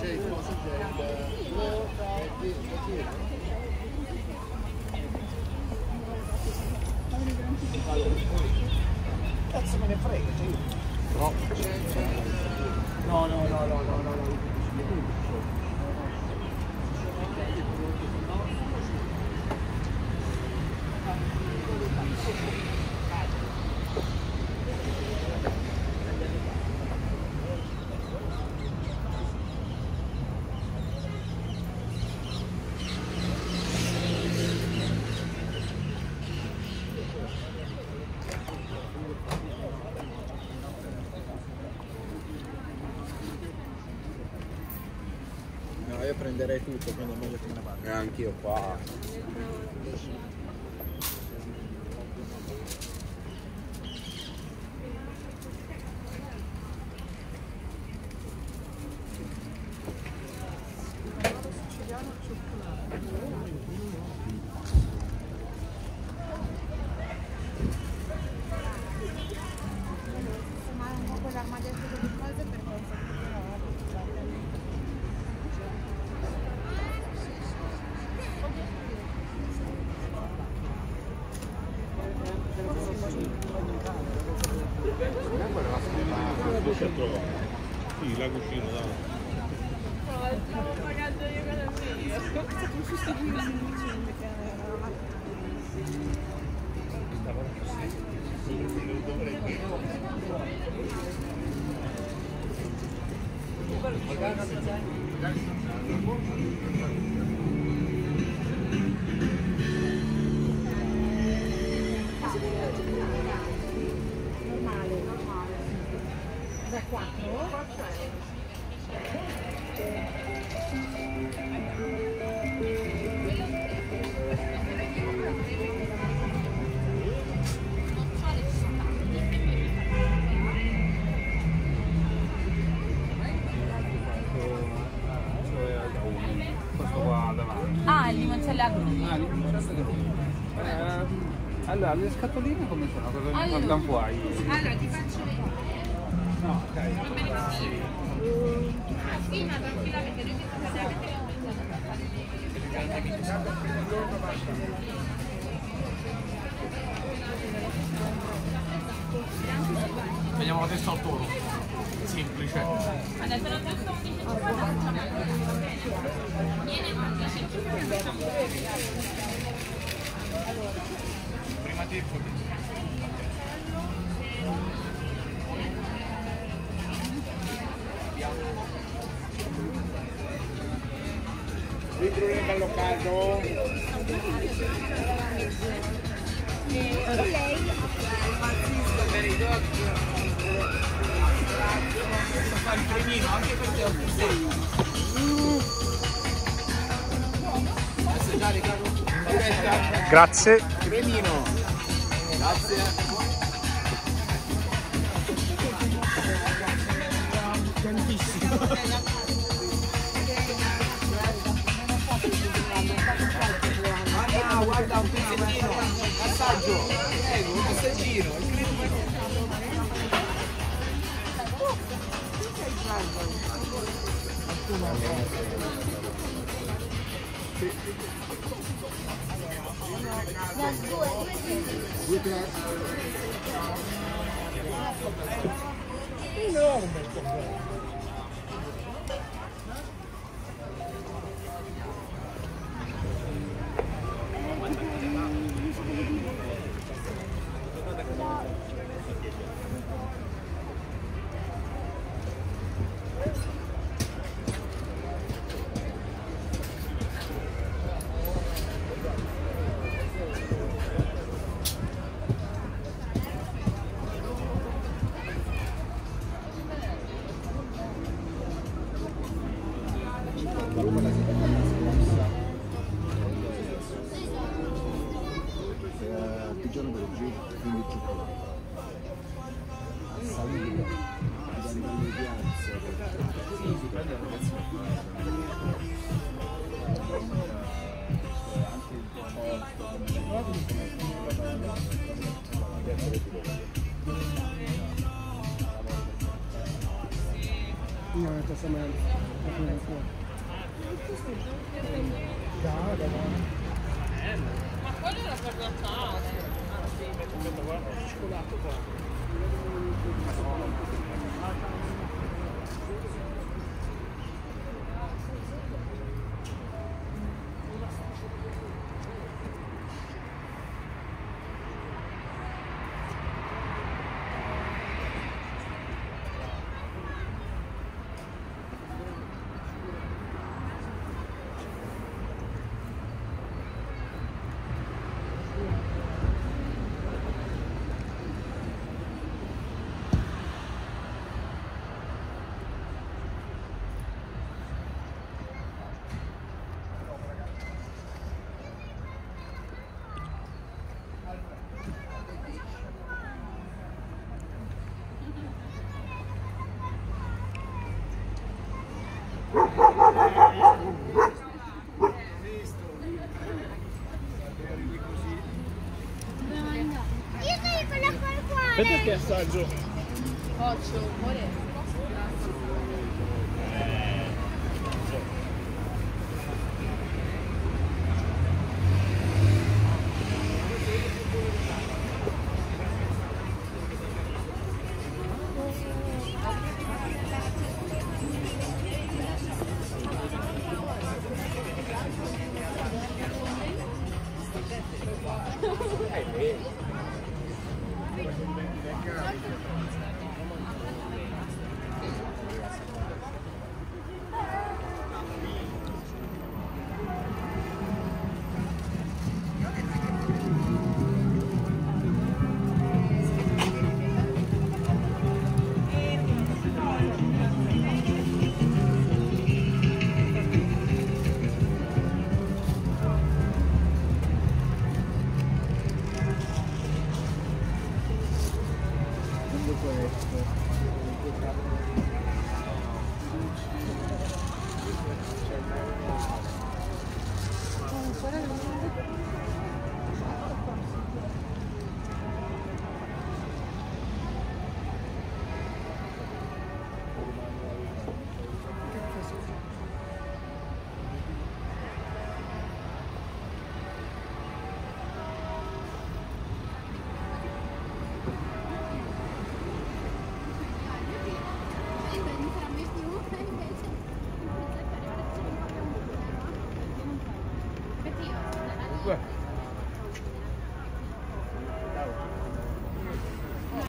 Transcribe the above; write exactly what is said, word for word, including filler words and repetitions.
Cazzo me ne frega, cioè io. No. No, no, no, no, no, no, no. Io prenderei tutto, quindi è meglio che me ne vada. E anch'io qua. Sì, la cucina, dai. No, stiamo pagando io con la mia. Come sostituire la cucina che normale, normale. Da quattro? quattro euro. Questo qua davanti. Ah, il limoncello agrume. Ah, limoncello agrume. Eh, allora, le scatoline come sono? Cosa ne Allora. guardan fuori? Allora, ti faccio vedere. No, ok. Sì, ma tranquillamente, noi siamo stati Vediamo la testa al toro. Semplice. adesso non giusto undici e cinquanta. Viene undici e cinquanta. Prima te poi. Vidrone bello caldo. Fare il cremino anche per te, anche sei. Assaggiare, caro. Grazie. Cremino. Grazie. Tantissimo. Ah, guarda un pezzettino, assaggio, prego, un assaggino. Enorme. Artigiano Bergi, quindi cioccolato. Salire, andare alle piazze. Sì, si prende la No, questa settimana. Ma quello era per la casa. Aspetta, guarda, ho cioccolato qua. Aspetta che assaggio. Faccio, amore.